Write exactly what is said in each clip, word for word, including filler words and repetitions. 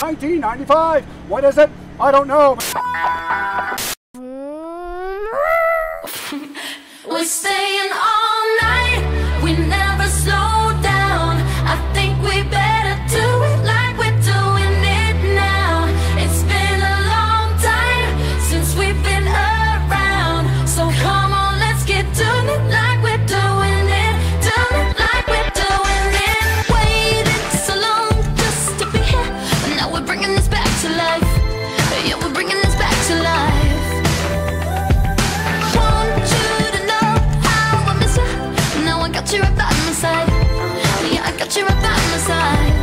nineteen ninety-five. What is it? I don't know. We're staying all night, we never slow down. I think we better do it like we're doing it now. It's been a long time since we've been around, so come on, let's get doing it like we're doing it, doing it like we're doing it. Waited so long just to be here, but now we're bringing this back to life. Yeah, we're bringing this back to life. I got you right by my side. Yeah, I got you right by my side.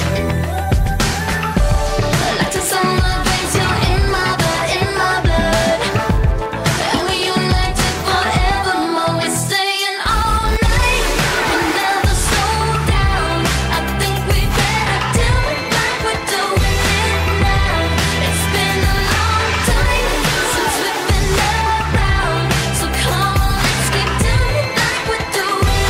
I like to celebrate you in my blood, in my blood. And we united forevermore. We're staying all night, we never slow down. I think we better do it like we're doing it now. It's been a long time since we've been around, so come on, let's keep doing it like we're doing it.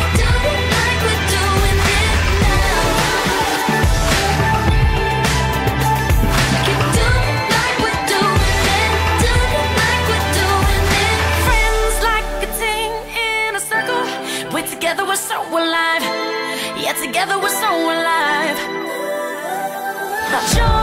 Together we're so alive. Yeah, together we're so alive. But